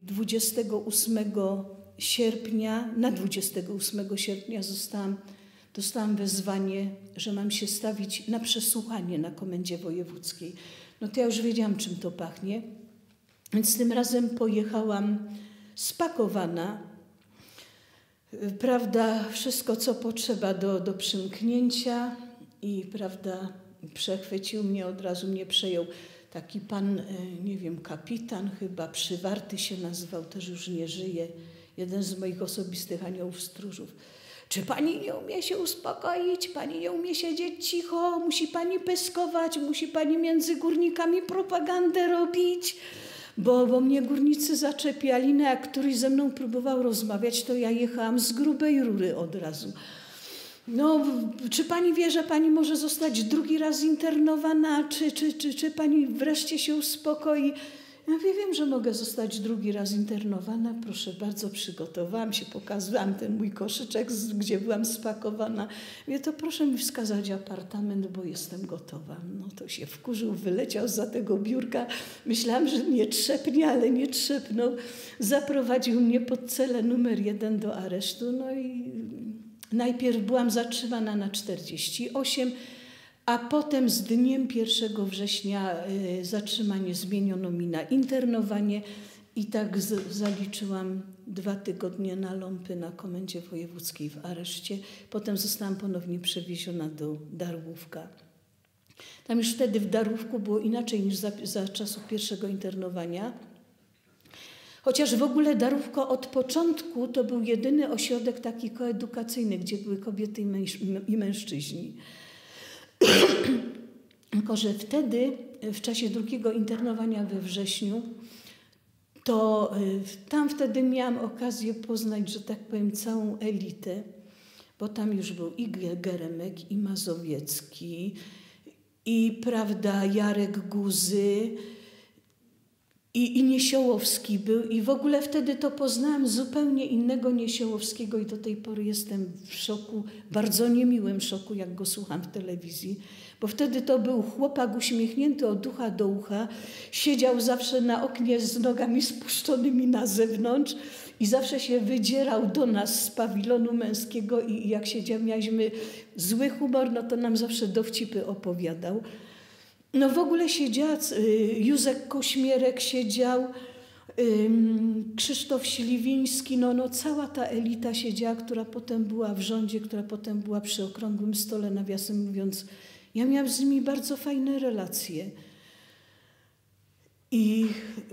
28 sierpnia, na 28 sierpnia dostałam wezwanie, że mam się stawić na przesłuchanie na Komendzie Wojewódzkiej. No to ja już wiedziałam, czym to pachnie, więc tym razem pojechałam spakowana, prawda, wszystko co potrzeba do przymknięcia i prawda, przechwycił mnie, od razu mnie przejął taki pan, nie wiem, kapitan chyba, Przywarty się nazywał, też już nie żyje, jeden z moich osobistych aniołów stróżów. Czy pani nie umie się uspokoić? Pani nie umie siedzieć cicho? Musi pani pyskować? Musi pani między górnikami propagandę robić? Bo mnie górnicy zaczepiali, no jak któryś ze mną próbował rozmawiać, to ja jechałam z grubej rury od razu. No, czy pani wie, że pani może zostać drugi raz internowana? Czy pani wreszcie się uspokoi? Ja wiem, że mogę zostać drugi raz internowana. Proszę bardzo, przygotowałam się, pokazałam ten mój koszyczek, gdzie byłam spakowana. Mówię, to proszę mi wskazać apartament, bo jestem gotowa. No to się wkurzył, wyleciał zza tego biurka. Myślałam, że mnie trzepnie, ale nie trzepnął. Zaprowadził mnie pod celę numer 1 do aresztu. No i najpierw byłam zatrzymana na 48, a potem z dniem 1 września zatrzymanie zmieniono mi na internowanie i tak zaliczyłam 2 tygodnie na Ląpy na Komendzie Wojewódzkiej w areszcie. Potem zostałam ponownie przewieziona do Darłówka. Tam już wtedy w Darłówku było inaczej niż za czasów pierwszego internowania. Chociaż w ogóle Darłówko od początku to był jedyny ośrodek taki koedukacyjny, gdzie były kobiety i mężczyźni. Tylko że wtedy, w czasie drugiego internowania we wrześniu, to tam wtedy miałam okazję poznać, że tak powiem, całą elitę, bo tam już był i Geremek, i Mazowiecki, i prawda, Jarek Guzy, i Niesiołowski był. I w ogóle wtedy to poznałam zupełnie innego Niesiołowskiego i do tej pory jestem w szoku, bardzo niemiłym szoku, jak go słucham w telewizji. Bo wtedy to był chłopak uśmiechnięty od ucha do ucha, siedział zawsze na oknie z nogami spuszczonymi na zewnątrz i zawsze się wydzierał do nas z pawilonu męskiego i jak mieliśmy zły humor, no to nam zawsze dowcipy opowiadał. No w ogóle siedział, Józek Kośmierek siedział, Krzysztof Śliwiński, no cała ta elita siedziała, która potem była w rządzie, która potem była przy okrągłym stole, nawiasem mówiąc. Ja miałam z nimi bardzo fajne relacje. I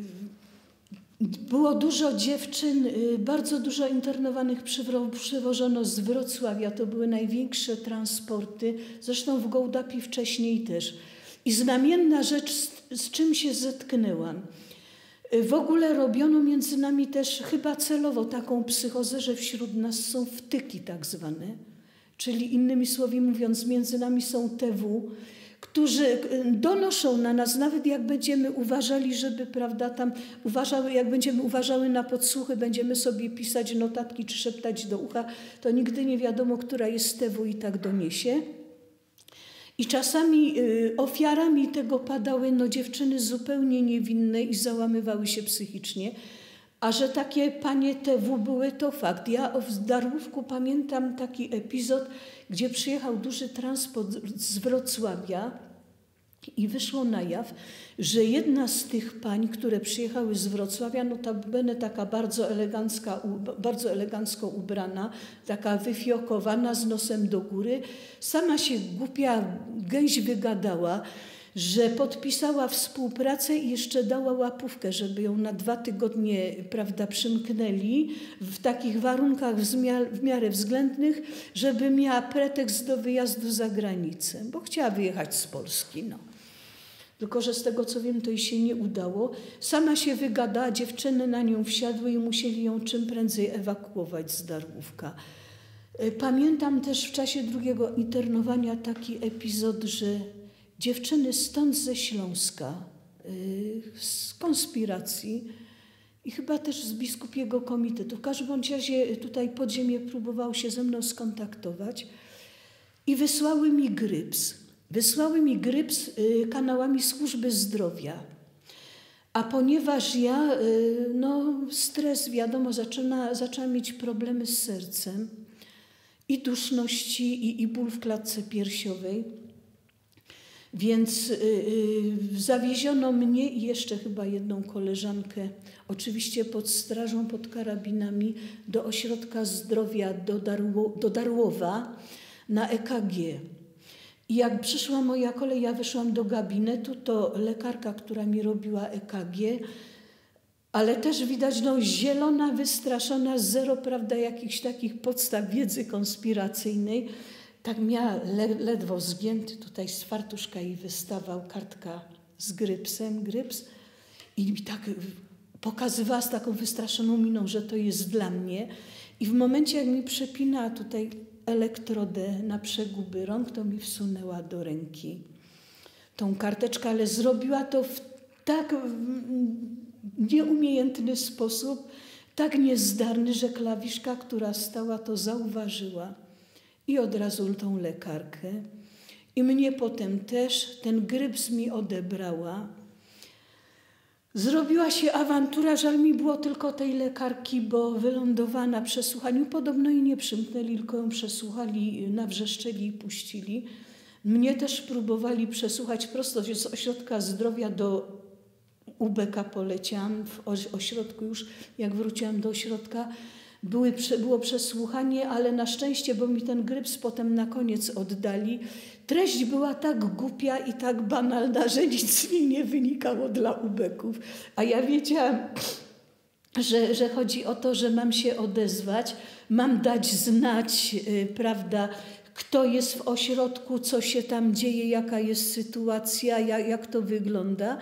było dużo dziewczyn, bardzo dużo internowanych przywożono z Wrocławia. To były największe transporty, zresztą w Gołdapi wcześniej też. I znamienna rzecz, z czym się zetknęłam. W ogóle robiono między nami też chyba celowo taką psychozę, że wśród nas są wtyki tak zwane. Czyli innymi słowy mówiąc, między nami są TW, którzy donoszą na nas, nawet jak będziemy uważali, żeby, prawda, tam uważały, jak będziemy uważały na podsłuchy, będziemy sobie pisać notatki czy szeptać do ucha, to nigdy nie wiadomo, która jest TW i tak doniesie. I czasami ofiarami tego padały dziewczyny zupełnie niewinne i załamywały się psychicznie. A że takie panie TW były, to fakt. Ja w Darłówku pamiętam taki epizod, gdzie przyjechał duży transport z Wrocławia i wyszło na jaw, że jedna z tych pań, które przyjechały z Wrocławia, notabene taka bardzo elegancko ubrana, taka wyfiokowana, z nosem do góry, sama się głupia gęś wygadała, że podpisała współpracę i jeszcze dała łapówkę, żeby ją na 2 tygodnie, prawda, przymknęli w takich warunkach w miarę względnych, żeby miała pretekst do wyjazdu za granicę, bo chciała wyjechać z Polski, no. Tylko że z tego, co wiem, to jej się nie udało. Sama się wygadała, dziewczyny na nią wsiadły i musieli ją czym prędzej ewakuować z Darłówka. Pamiętam też w czasie drugiego internowania taki epizod, że dziewczyny stąd ze Śląska, z konspiracji i chyba też z biskupiego komitetu. W każdym razie tutaj podziemie próbowało się ze mną skontaktować i wysłały mi gryps. Wysłały mi gryps kanałami służby zdrowia. A ponieważ ja, stres, wiadomo, zaczęłam mieć problemy z sercem i duszności, i ból w klatce piersiowej, więc zawieziono mnie i jeszcze chyba jedną koleżankę, oczywiście pod strażą, pod karabinami, do ośrodka zdrowia do Darłowa na EKG. I jak przyszła moja kolej, ja wyszłam do gabinetu, to lekarka, która mi robiła EKG, ale też widać, zielona, wystraszona, zero, prawda, jakichś takich podstaw wiedzy konspiracyjnej. Tak miała ledwo zgięty, tutaj z fartuszka jej wystawał kartka z grypsem, gryps, i tak pokazywała z taką wystraszoną miną, że to jest dla mnie. I w momencie, jak mi przepinała tutaj elektrodę na przeguby rąk, to mi wsunęła do ręki tą karteczkę, ale zrobiła to w tak nieumiejętny sposób, tak niezdarny, że klawiszka, która stała, to zauważyła i od razu tą lekarkę. I mnie potem też, ten gryps mi odebrała. Zrobiła się awantura, żal mi było tylko tej lekarki, bo wylądowała na przesłuchaniu. Podobno i nie przymknęli, tylko ją przesłuchali, nawrzeszczeli i puścili. Mnie też próbowali przesłuchać prosto z ośrodka zdrowia do UBK poleciałam. W ośrodku już, jak wróciłam do ośrodka, było przesłuchanie, ale na szczęście, bo mi ten gryps potem na koniec oddali, treść była tak głupia i tak banalna, że nic mi nie wynikało dla ubeków. A ja wiedziałam, że chodzi o to, że mam się odezwać, mam dać znać, prawda, kto jest w ośrodku, co się tam dzieje, jaka jest sytuacja, jak to wygląda.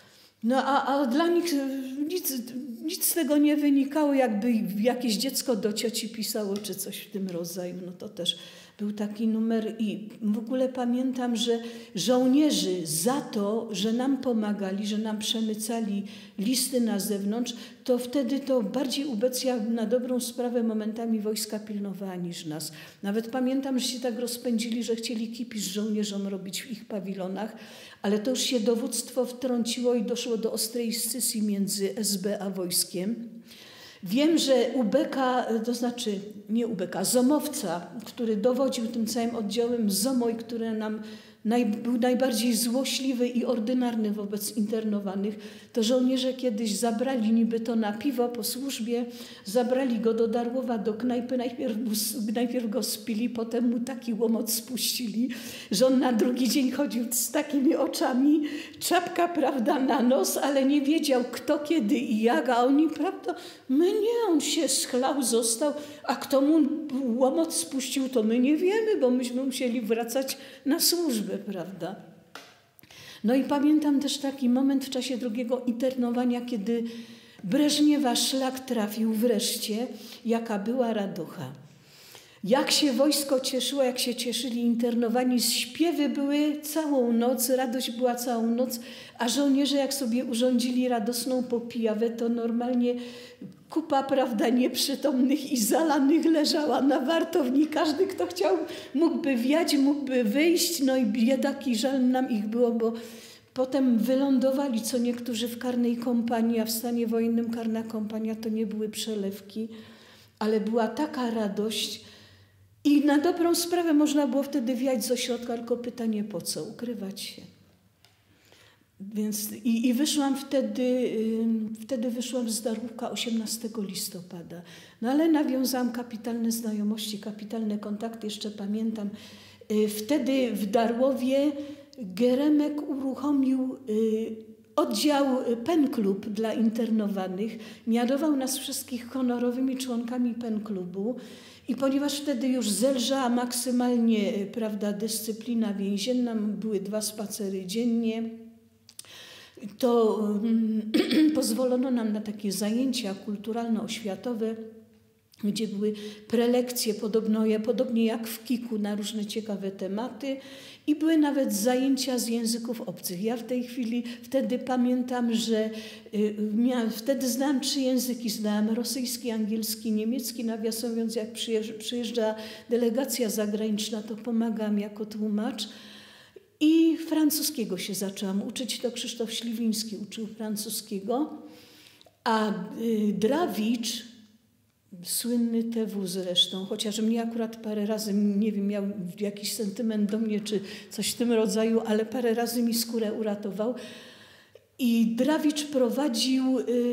A dla nich nic z tego nie wynikało, jakby jakieś dziecko do cioci pisało, czy coś w tym rodzaju. To też był taki numer. I w ogóle pamiętam, że żołnierzy za to, że nam pomagali, że nam przemycali listy na zewnątrz, to wtedy to bardziej ubecja na dobrą sprawę momentami wojska pilnowała niż nas. Nawet pamiętam, że się tak rozpędzili, że chcieli kipisz żołnierzom robić w ich pawilonach, ale to już się dowództwo wtrąciło i doszło do ostrej scysji między SB a wojskiem. Wiem, że UBK, to znaczy nie UBK, ZOMowca, który dowodził tym całym oddziałem ZOMO i który nam był najbardziej złośliwy i ordynarny wobec internowanych, to żołnierze kiedyś zabrali niby to na piwo po służbie, zabrali go do Darłowa, do knajpy, najpierw go spili, potem mu taki łomot spuścili, że on na drugi dzień chodził z takimi oczami, czapka, prawda, na nos, ale nie wiedział kto, kiedy i jak, a oni, prawda, my nie, on się schlał, został, a kto mu łomot spuścił, to my nie wiemy, bo myśmy musieli wracać na służbę, prawda. No i pamiętam też taki moment w czasie drugiego internowania, kiedy Breżniewa szlak trafił wreszcie, jaka była radocha. Jak się wojsko cieszyło, jak się cieszyli internowani, śpiewy były całą noc, radość była całą noc, a żołnierze jak sobie urządzili radosną popijawę, to normalnie kupa, prawda, nieprzytomnych i zalanych leżała na wartowni. Każdy, kto chciał, mógłby wiać, mógłby wyjść, no i biedaki, żal nam ich było, bo potem wylądowali co niektórzy w karnej kompanii, a w stanie wojennym karna kompania to nie były przelewki, ale była taka radość i na dobrą sprawę można było wtedy wiać z ośrodka, tylko pytanie po co? Ukrywać się. Więc i wyszłam wtedy wyszłam z Darłówka 18 listopada. No ale nawiązałam kapitalne znajomości, kapitalne kontakty. Jeszcze pamiętam, wtedy w Darłowie Geremek uruchomił oddział Pen Club dla internowanych. Mianował nas wszystkich honorowymi członkami Pen Clubu. I ponieważ wtedy już zelżała maksymalnie, prawda, dyscyplina więzienna, były 2 spacery dziennie, to pozwolono nam na takie zajęcia kulturalno-oświatowe, gdzie były prelekcje, podobnie jak w KiK-u, na różne ciekawe tematy i były nawet zajęcia z języków obcych. Ja w tej chwili, wtedy pamiętam, że wtedy znałam 3 języki, znałam rosyjski, angielski, niemiecki, nawiasem mówiąc, jak przyjeżdża delegacja zagraniczna, to pomagam jako tłumacz. I francuskiego się zaczęłam uczyć, to Krzysztof Śliwiński uczył francuskiego, a Drawicz, słynny TW zresztą, chociaż mnie akurat parę razy, nie wiem, miał jakiś sentyment do mnie, czy coś w tym rodzaju, ale parę razy mi skórę uratował. I Drawicz prowadził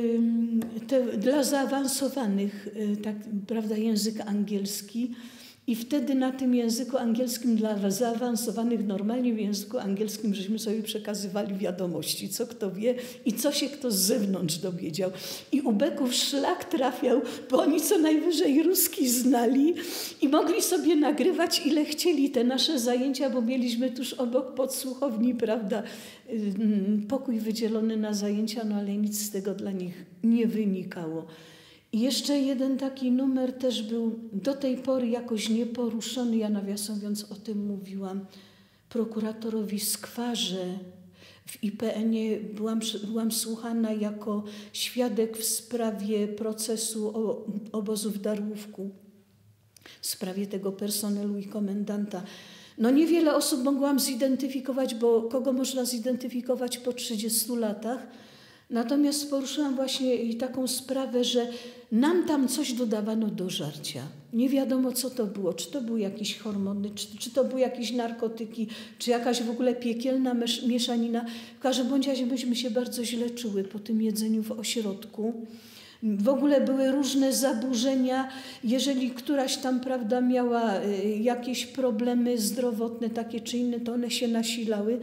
dla zaawansowanych, tak, prawda, język angielski. I wtedy na tym języku angielskim dla zaawansowanych, normalnie w języku angielskim, żeśmy sobie przekazywali wiadomości, co kto wie i co się kto z zewnątrz dowiedział. I ubeków szlak trafiał, bo oni co najwyżej ruski znali i mogli sobie nagrywać ile chcieli te nasze zajęcia, bo mieliśmy tuż obok podsłuchowni, prawda, pokój wydzielony na zajęcia, no ale nic z tego dla nich nie wynikało. I jeszcze jeden taki numer też był do tej pory jakoś nieporuszony, ja nawiasem mówiąc o tym mówiłam prokuratorowi Skwarze. W IPN-ie byłam słuchana jako świadek w sprawie procesu obozu w Darłówku, w sprawie tego personelu i komendanta. No niewiele osób mogłam zidentyfikować, bo kogo można zidentyfikować po 30 latach. Natomiast poruszyłam właśnie i taką sprawę, że nam tam coś dodawano do żarcia. Nie wiadomo, co to było. Czy to były jakieś hormony, czy to były jakieś narkotyki, czy jakaś w ogóle piekielna mieszanina. W każdym bądź razie myśmy się bardzo źle czuły po tym jedzeniu w ośrodku. W ogóle były różne zaburzenia. Jeżeli któraś tam, prawda, miała jakieś problemy zdrowotne takie czy inne, to one się nasilały.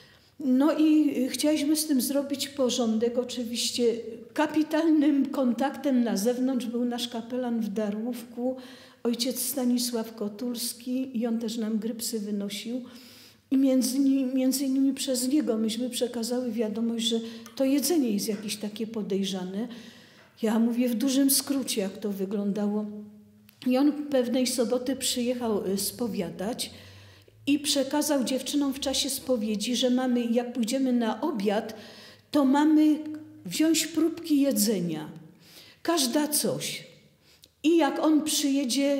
No i chcieliśmy z tym zrobić porządek. Oczywiście kapitalnym kontaktem na zewnątrz był nasz kapelan w Darłówku, ojciec Stanisław Kotulski, i on też nam grypsy wynosił. I między innymi przez niego myśmy przekazały wiadomość, że to jedzenie jest jakieś takie podejrzane. Ja mówię w dużym skrócie, jak to wyglądało. I on pewnej soboty przyjechał spowiadać i przekazał dziewczynom w czasie spowiedzi, że mamy, jak pójdziemy na obiad, to mamy wziąć próbki jedzenia. Każda coś. I jak on przyjedzie,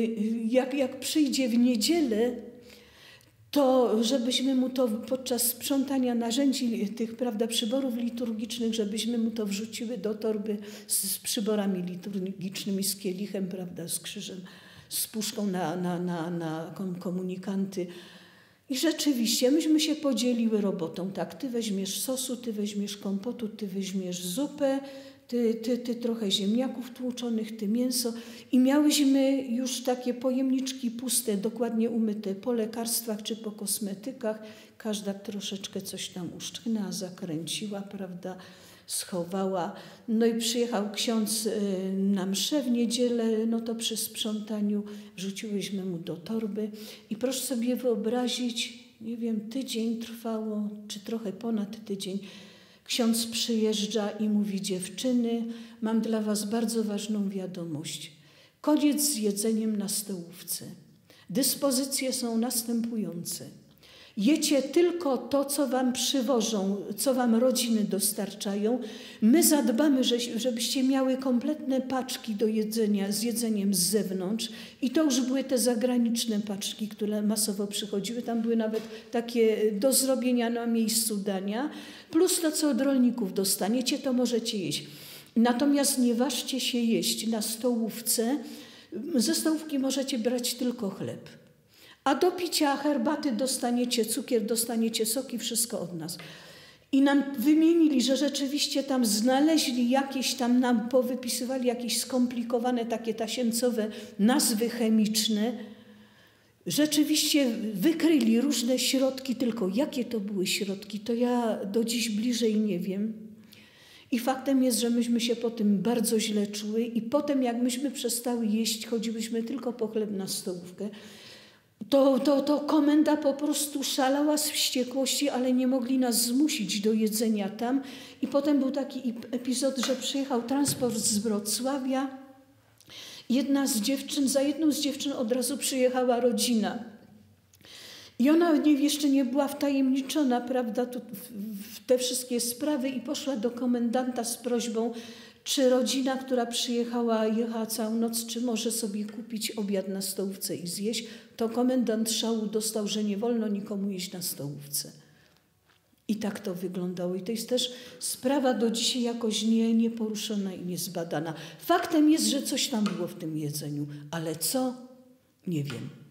jak przyjdzie w niedzielę, to żebyśmy mu to podczas sprzątania narzędzi, tych, prawda, przyborów liturgicznych, żebyśmy mu to wrzuciły do torby z przyborami liturgicznymi, z kielichem, prawda, z krzyżem, z puszką na komunikanty. I rzeczywiście myśmy się podzieliły robotą. Tak, ty weźmiesz sosu, ty weźmiesz kompotu, ty weźmiesz zupę, ty trochę ziemniaków tłuczonych, ty mięso. I miałyśmy już takie pojemniczki puste, dokładnie umyte po lekarstwach czy po kosmetykach. Każda troszeczkę coś tam uszczknęła, zakręciła, prawda, schowała. No i przyjechał ksiądz na mszę w niedzielę, no to przy sprzątaniu wrzuciłyśmy mu do torby. I proszę sobie wyobrazić, nie wiem, tydzień trwało, czy trochę ponad tydzień. Ksiądz przyjeżdża i mówi: dziewczyny, mam dla was bardzo ważną wiadomość. Koniec z jedzeniem na stołówce. Dyspozycje są następujące. Jecie tylko to, co wam przywożą, co wam rodziny dostarczają. My zadbamy, żebyście miały kompletne paczki do jedzenia, z jedzeniem z zewnątrz. I to już były te zagraniczne paczki, które masowo przychodziły. Tam były nawet takie do zrobienia na miejscu dania. Plus to, co od rolników dostaniecie, to możecie jeść. Natomiast nie ważcie się jeść na stołówce. Ze stołówki możecie brać tylko chleb. A do picia herbaty dostaniecie, cukier dostaniecie, soki, wszystko od nas. I nam wymienili, że rzeczywiście tam znaleźli jakieś, tam nam powypisywali jakieś skomplikowane, takie tasiemcowe nazwy chemiczne. Rzeczywiście wykryli różne środki, tylko jakie to były środki, to ja do dziś bliżej nie wiem. I faktem jest, że myśmy się po tym bardzo źle czuły i potem jak myśmy przestały jeść, chodziłyśmy tylko po chleb na stołówkę, to komenda po prostu szalała z wściekłości, ale nie mogli nas zmusić do jedzenia tam. I potem był taki epizod, że przyjechał transport z Wrocławia. Za jedną z dziewczyn od razu przyjechała rodzina. I ona jeszcze nie była wtajemniczona, prawda, w te wszystkie sprawy i poszła do komendanta z prośbą, Czy rodzina, która jechała całą noc, czy może sobie kupić obiad na stołówce i zjeść, to komendant szału dostał, że nie wolno nikomu jeść na stołówce. I tak to wyglądało. I to jest też sprawa do dzisiaj jakoś nieporuszona i niezbadana. Faktem jest, że coś tam było w tym jedzeniu, ale co? Nie wiem.